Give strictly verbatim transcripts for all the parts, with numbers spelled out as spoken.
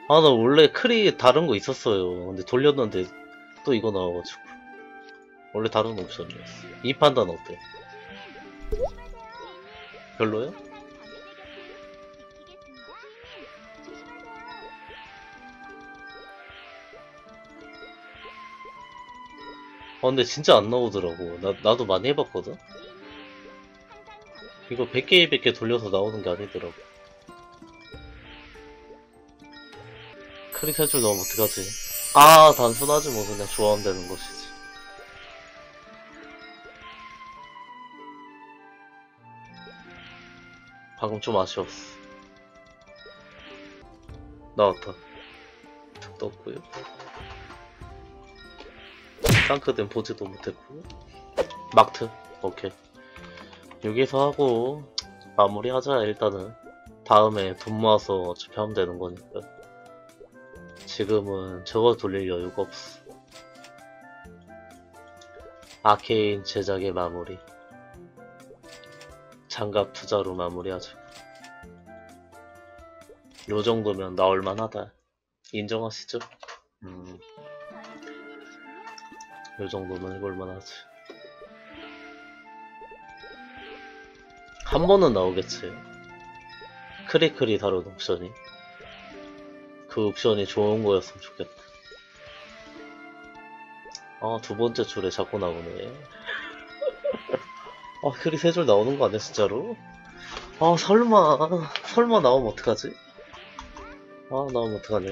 아, 나 원래 크리 다른 거 있었어요. 근데 돌렸는데 또 이거 나와가지고. 원래 다른 옵션이었어. 이 판단 어때? 별로야? 아, 근데 진짜 안 나오더라고. 나, 나도 많이 해봤거든? 이거 백 개, 백 개 돌려서 나오는 게 아니더라고. 크리 세 줄 넣으면 어떡하지? 아, 단순하지 뭐. 그냥 좋아하면 되는 것이지. 방금 좀 아쉬웠어. 나왔다. 툭 떴고요. 쌍크된 보지도 못했고. 막트. 오케이. 여기서 하고 마무리하자. 일단은 다음에 돈 모아서 어차피 하면 되는 거니까. 지금은 저거 돌릴 여유가 없어. 아케인 제작의 마무리. 장갑 투자로 마무리하자. 요 정도면 나올만하다. 인정하시죠? 음, 요 정도면 해볼만하지. 한 번은 나오겠지. 크리크리 다룬 옵션이. 그 옵션이 좋은 거였으면 좋겠다. 아, 두 번째 줄에 자꾸 나오네. 아, 크리 세 줄 나오는 거 아니야, 진짜로? 아, 설마, 설마 나오면 어떡하지? 아, 나오면 어떡하냐?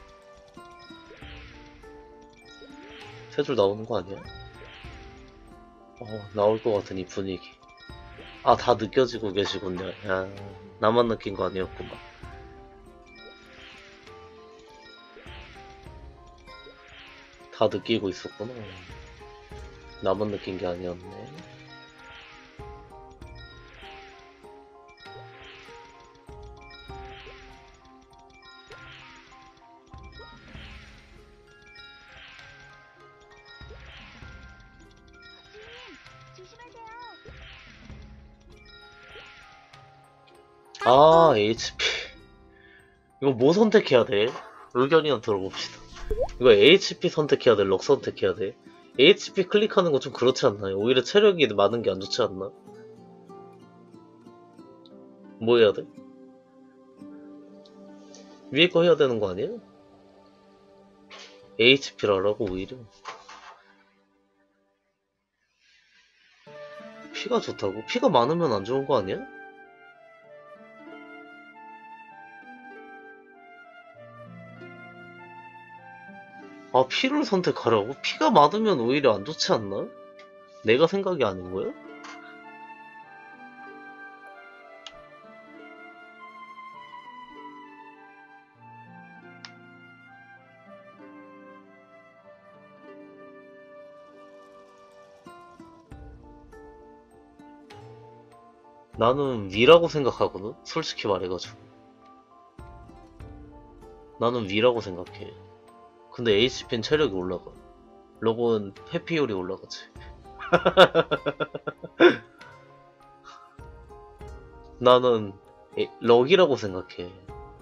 세 줄 나오는 거 아니야? 어, 나올 것 같은 이 분위기. 아, 다 느껴지고 계시군요. 야, 나만 느낀 거 아니었구만. 다 느끼고 있었구나. 나만 느낀 게 아니었네. 아, 에이치피. 이거 뭐 선택해야 돼? 의견이나 들어봅시다. 이거 에이치피 선택해야 돼? 럭 선택해야 돼? 에이치피 클릭하는 거 좀 그렇지 않나요? 오히려 체력이 많은 게 안 좋지 않나? 뭐 해야 돼? 위에 거 해야 되는 거 아니에요? 에이치피라라고 오히려. 피가 좋다고? 피가 많으면 안 좋은 거 아니야? 아, 피를 선택하라고? 피가 많으면 오히려 안 좋지 않나? 내가 생각이 아닌 거야? 나는 위라고 생각하거든? 솔직히 말해가지고. 나는 위라고 생각해. 근데 에이치피는 체력이 올라가. 럭은 회피율이 올라가지. 나는 에, 럭이라고 생각해.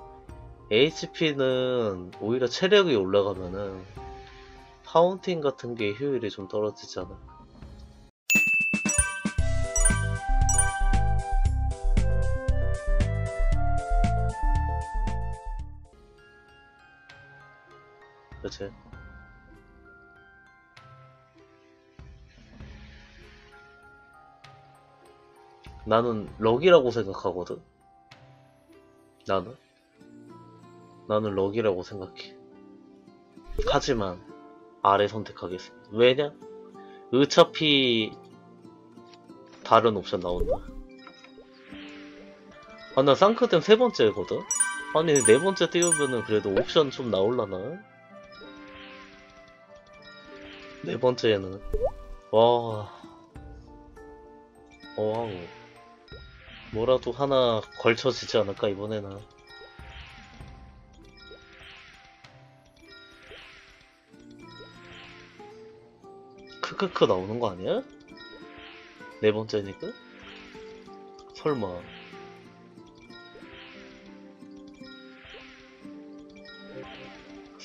에이치피는 오히려 체력이 올라가면은 파운틴 같은 게 효율이 좀 떨어지잖아. 그치? 나는 럭이라고 생각하거든? 나는? 나는 럭이라고 생각해. 하지만 아래 선택하겠습니다. 왜냐? 어차피 다른 옵션 나온다. 아, 나 쌍크댐 세 번째거든? 아니, 네 번째 띄우면은 그래도 옵션 좀 나올라나? 네 번째에는. 와, 와우. 뭐라도 하나 걸쳐지지 않을까, 이번에는. 크크크 나오는 거 아니야? 네 번째니까? 설마.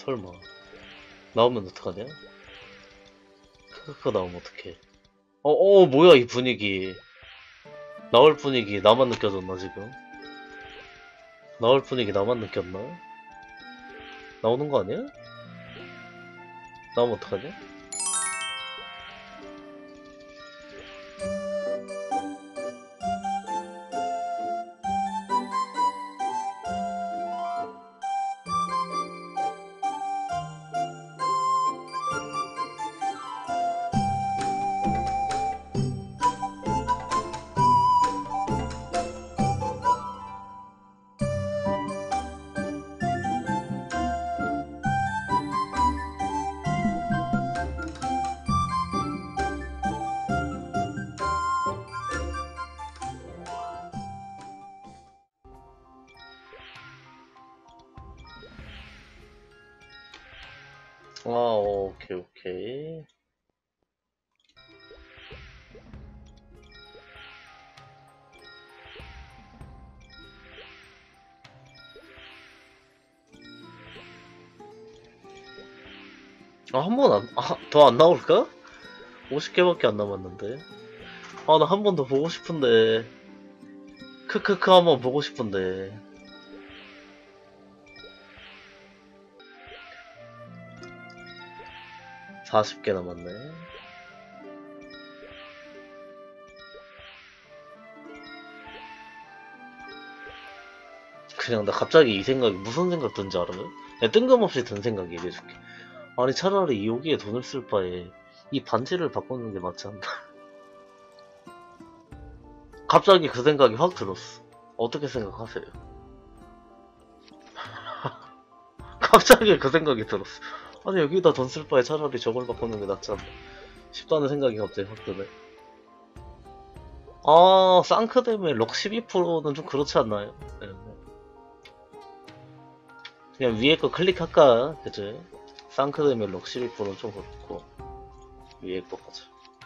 설마 나오면 어떡하냐? 크크크 나오면 어떡해? 어어 뭐야 이 분위기. 나올 분위기 나만 느껴졌나 지금? 나올 분위기 나만 느꼈나? 나오는 거 아니야? 나오면 어떡하냐? 아 오케이 오케이. 아, 한 번 안, 아, 더 안 나올까? 오십 개밖에 안 남았는데. 아, 나 한 번 더 보고 싶은데. 크크크 한 번 보고 싶은데. 사십 개 남았네. 그냥 나 갑자기 이 생각이 무슨 생각 든지 알아요? 그냥 뜬금없이 든 생각 얘기해줄게. 아니, 차라리 이 여기에 돈을 쓸 바에 이 반지를 바꾸는 게 맞지 않나? 갑자기 그 생각이 확 들었어. 어떻게 생각하세요? 갑자기 그 생각이 들었어. 아니, 여기다 돈 쓸 바에 차라리 저걸 바꾸는 게 낫지 않나 싶다는 생각이 갑자기 확 드네. 아, 쌍크댐의 럭 십이 퍼센트는 좀 그렇지 않나요? 네. 그냥 위에 거 클릭할까? 그치? 쌍크댐의 럭 십이 퍼센트는 좀 그렇고 위에 거 가자.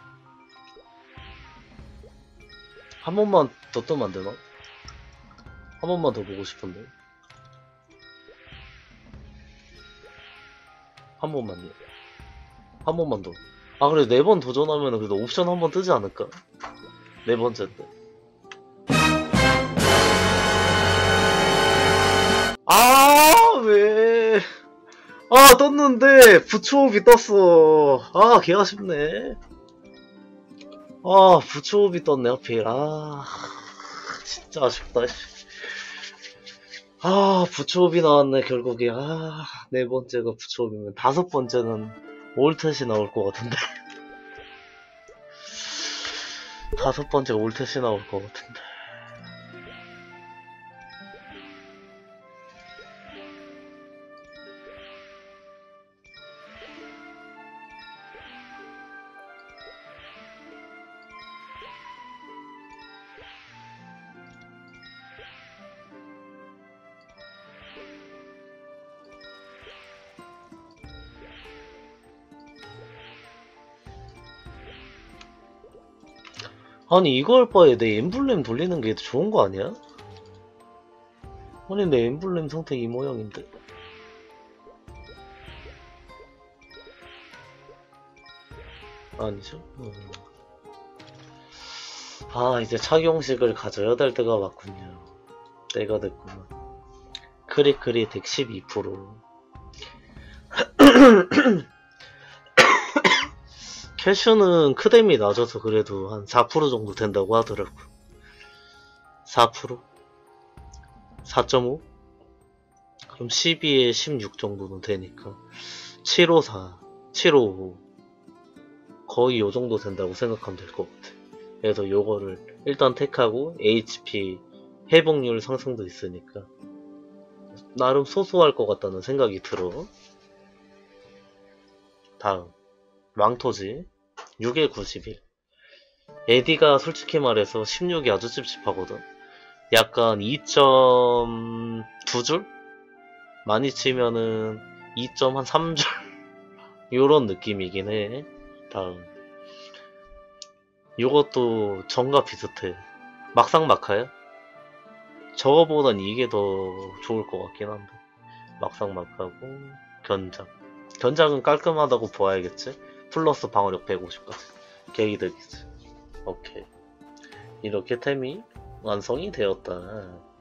한 번만 더 뜨면 안 되나? 한 번만 더 보고 싶은데. 한 번만요. 한 번만 더. 아, 그래, 네 번 도전하면 그래도 옵션 한 번 뜨지 않을까? 네 번째인데. 아, 왜. 아, 떴는데, 부초업이 떴어. 아, 개 아쉽네. 아, 부초업이 떴네, 하필. 아, 진짜 아쉽다, 씨. 아, 부초업이 나왔네, 결국에. 아, 네 번째가 부초업이면, 다섯 번째는 올텟이 나올 것 같은데. 다섯 번째가 올텟이 나올 것 같은데. 아니, 이거 할 바에 내 엠블렘 돌리는 게 좋은 거 아니야? 아니, 내 엠블렘 상태 이 모양인데. 아니죠? 음. 아, 이제 착용식을 가져야 될 때가 왔군요. 때가 됐구만. 크리크리 덱 십이 퍼센트. 캐슈는 크뎀이 낮아서 그래도 한 사 퍼센트 정도 된다고 하더라고. 사 퍼센트? 사 점 오? 그럼 십이에 십육 정도는 되니까. 칠백오십사, 칠백오십오. 거의 요 정도 된다고 생각하면 될 것 같아. 그래서 요거를 일단 택하고 에이치피 회복률 상승도 있으니까 나름 소소할 것 같다는 생각이 들어. 다음 왕토지 육에 구십일. 에디가 솔직히 말해서 십육이 아주 찝찝하거든. 약간 이 점 이 줄? 많이 치면은 이 점 삼 줄? 요런 느낌이긴 해. 다음 요것도 전과 비슷해. 막상 막하야? 저거보단 이게 더 좋을 것 같긴 한데 막상 막하고 견작. 견작은 깔끔하다고 보아야겠지? 플러스 방어력 백오십까지. 개이득이지. 오케이. 이렇게 템이 완성이 되었다.